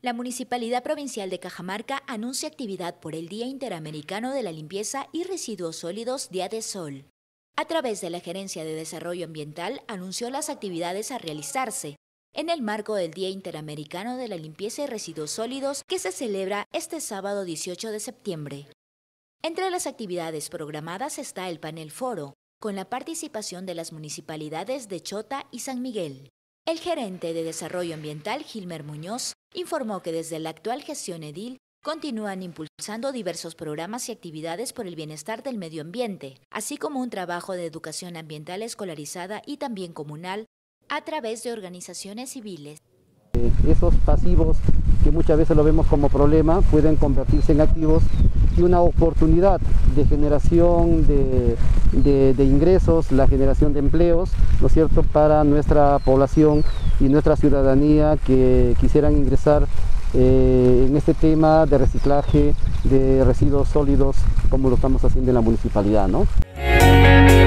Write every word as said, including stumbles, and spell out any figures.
La Municipalidad Provincial de Cajamarca anuncia actividad por el Día Interamericano de la Limpieza y Residuos Sólidos Día de Sol. A través de la Gerencia de Desarrollo Ambiental anunció las actividades a realizarse en el marco del Día Interamericano de la Limpieza y Residuos Sólidos que se celebra este sábado dieciocho de septiembre. Entre las actividades programadas está el panel foro, con la participación de las municipalidades de Chota y San Miguel. El gerente de Desarrollo Ambiental, Gilmer Muñoz, informó que desde la actual gestión edil continúan impulsando diversos programas y actividades por el bienestar del medio ambiente, así como un trabajo de educación ambiental escolarizada y también comunal a través de organizaciones civiles. Esos pasivos que muchas veces lo vemos como problema pueden convertirse en activos y una oportunidad de generación de, de, de ingresos, la generación de empleos, ¿no es cierto?, para nuestra población y nuestra ciudadanía que quisieran ingresar eh, en este tema de reciclaje de residuos sólidos como lo estamos haciendo en la municipalidad, ¿no?